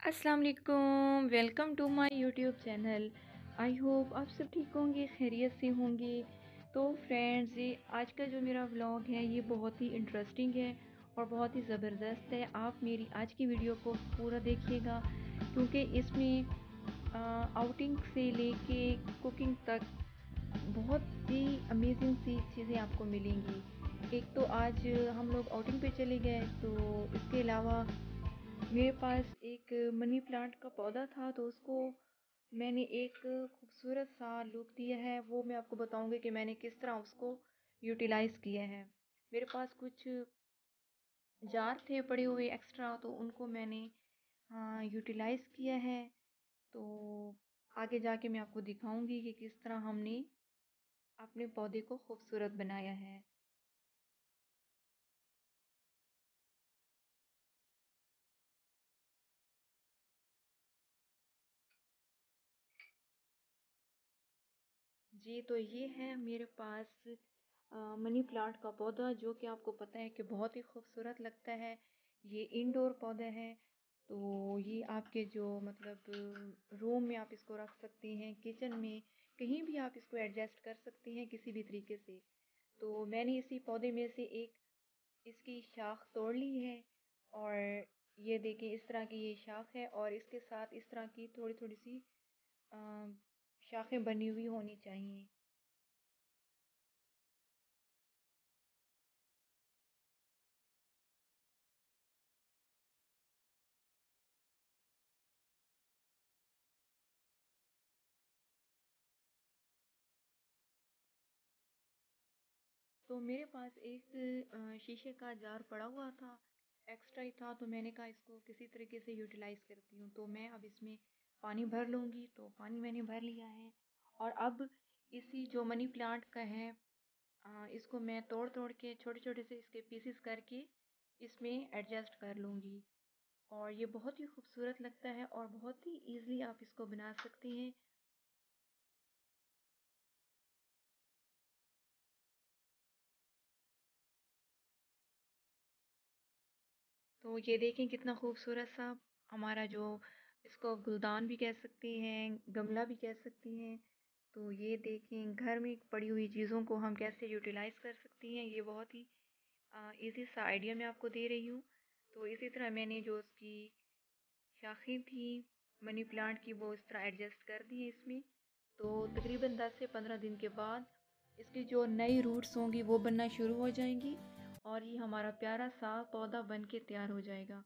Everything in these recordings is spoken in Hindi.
अस्सलाम वालेकुम, welcome to my YouTube channel. I hope आप सब ठीक होंगे, खैरियत से होंगे। तो फ्रेंड्स, ये आज का जो मेरा व्लॉग है ये बहुत ही इंटरेस्टिंग है और बहुत ही ज़बरदस्त है। आप मेरी आज की वीडियो को पूरा देखिएगा क्योंकि इसमें आउटिंग से लेके कुकिंग तक बहुत ही अमेजिंग सी चीज़ें आपको मिलेंगी। एक तो आज हम लोग आउटिंग पे चले गए, तो इसके अलावा मेरे पास एक मनी प्लांट का पौधा था, तो उसको मैंने एक खूबसूरत सा लुक दिया है। वो मैं आपको बताऊंगी कि मैंने किस तरह उसको यूटिलाइज़ किया है। मेरे पास कुछ जार थे पड़े हुए एक्स्ट्रा, तो उनको मैंने यूटिलाइज़ किया है। तो आगे जाके मैं आपको दिखाऊंगी कि किस तरह हमने अपने पौधे को खूबसूरत बनाया है। जी, तो ये है मेरे पास मनी प्लांट का पौधा, जो कि आपको पता है कि बहुत ही खूबसूरत लगता है। ये इंडोर पौधा है, तो ये आपके जो मतलब रूम में आप इसको रख सकते हैं, किचन में कहीं भी आप इसको एडजस्ट कर सकते हैं किसी भी तरीके से। तो मैंने इसी पौधे में से एक इसकी शाख तोड़ ली है, और ये देखें इस तरह की ये शाख है, और इसके साथ इस तरह की थोड़ी थोड़ी सी अ, शाखें बनी हुई होनी चाहिए। तो मेरे पास एक शीशे का जार पड़ा हुआ था, एक्स्ट्रा ही था, तो मैंने कहा इसको किसी तरीके से यूटिलाइज करती हूँ। तो मैं अब इसमें पानी भर लूँगी। तो पानी मैंने भर लिया है, और अब इसी जो मनी प्लांट का है, इसको मैं तोड़ तोड़ के छोटे छोटे से इसके पीसेस करके इसमें एडजस्ट कर लूँगी। और ये बहुत ही खूबसूरत लगता है और बहुत ही ईजिली आप इसको बना सकते हैं। तो ये देखें कितना खूबसूरत सा हमारा जो, इसको गुलदान भी कह सकती हैं, गमला भी कह सकती हैं। तो ये देखें घर में पड़ी हुई चीज़ों को हम कैसे यूटिलाइज़ कर सकती हैं। ये बहुत ही इजी सा आइडिया मैं आपको दे रही हूँ। तो इसी तरह मैंने जो उसकी शाखें थी मनी प्लांट की, वो इस तरह एडजस्ट कर दी है इसमें। तो तकरीबन 10 से 15 दिन के बाद इसकी जो नई रूट्स होंगी वो बनना शुरू हो जाएंगी, और ये हमारा प्यारा सा पौधा बन के तैयार हो जाएगा।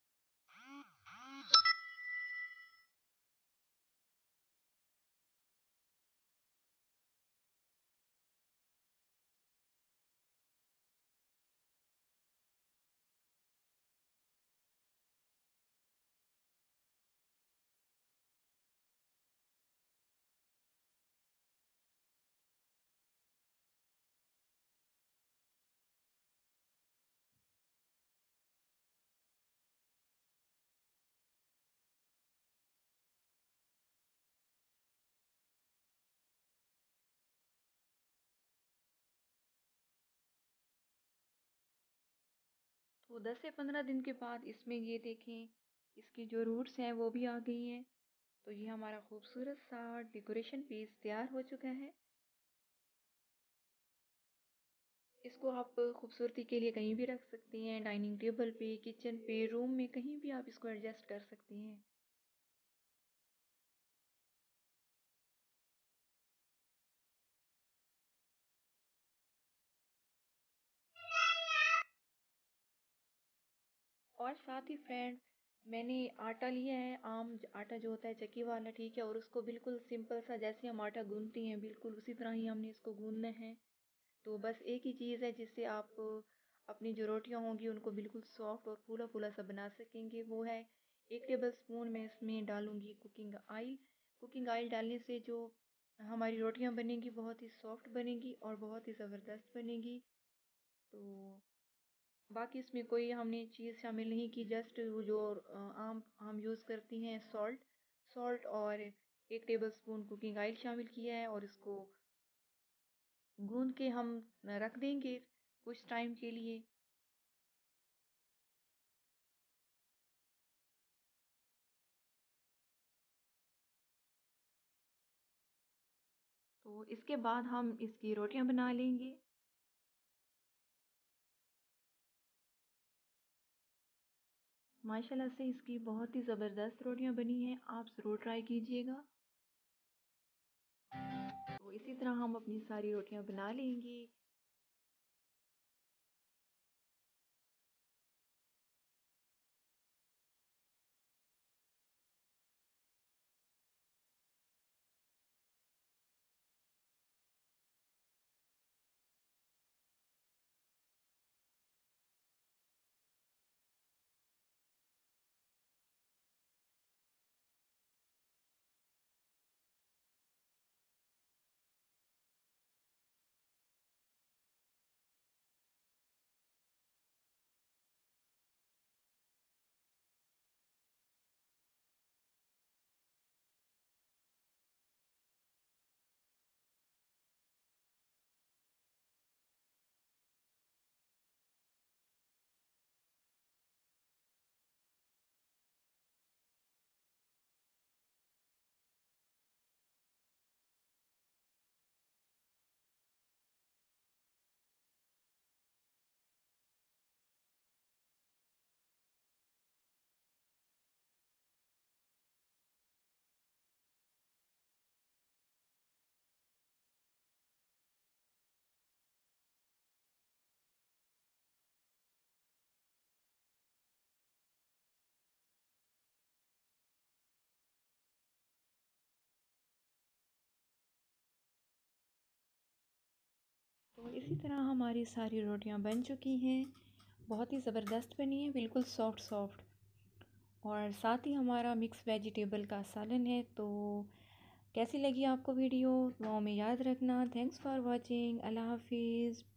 तो 10 से 15 दिन के बाद इसमें ये देखें इसकी जो रूट्स हैं वो भी आ गई हैं। तो ये हमारा खूबसूरत सा डेकोरेशन पीस तैयार हो चुका है। इसको आप खूबसूरती के लिए कहीं भी रख सकती हैं, डाइनिंग टेबल पे, किचन पे, रूम में, कहीं भी आप इसको एडजस्ट कर सकती हैं। और साथ ही फ्रेंड, मैंने आटा लिया है, आम आटा जो होता है चक्की वाला, ठीक है, और उसको बिल्कुल सिंपल सा जैसे हम आटा गूंथते हैं बिल्कुल उसी तरह ही हमने इसको गूंदना है। तो बस एक ही चीज़ है जिससे आप अपनी जो रोटियां होंगी उनको बिल्कुल सॉफ्ट और फूला फूला सा बना सकेंगे, वो है 1 टेबल स्पून मैं इसमें डालूंगी कुकिंग ऑयल। कुकिंग ऑयल डालने से जो हमारी रोटियां बनेंगी बहुत ही सॉफ्ट बनेंगी और बहुत ही ज़बरदस्त बनेंगी। तो बाकी इसमें कोई हमने चीज़ शामिल नहीं की, जस्ट वो जो आम हम यूज़ करती हैं, सॉल्ट, और 1 टेबल स्पून कुकिंग ऑयल शामिल किया है, और इसको गूंद के हम रख देंगे कुछ टाइम के लिए। तो इसके बाद हम इसकी रोटियां बना लेंगे। माशाल्लाह से इसकी बहुत ही ज़बरदस्त रोटियां बनी हैं, आप ज़रूर ट्राई कीजिएगा। तो इसी तरह हम अपनी सारी रोटियां बना लेंगे। तो इसी तरह हमारी सारी रोटियां बन चुकी हैं, बहुत ही ज़बरदस्त बनी है, बिल्कुल सॉफ्ट सॉफ्ट। और साथ ही हमारा मिक्स वेजिटेबल का सालन है। तो कैसी लगी आपको वीडियो, दुआओं में याद रखना। Thanks for watching. अल्लाह हाफिज़।